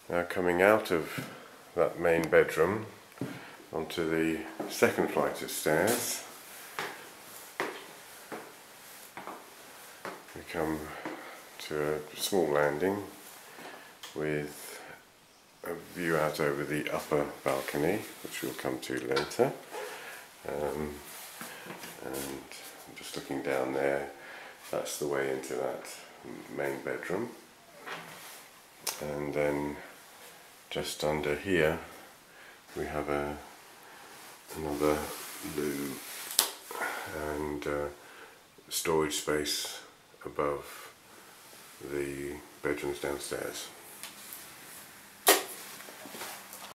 Now coming out of that main bedroom onto the second flight of stairs, we come to a small landing with a view out over the upper balcony, which we'll come to later. And I'm just looking down there, that's the way into that main bedroom. And then just under here we have another loo and storage space above the bedrooms downstairs.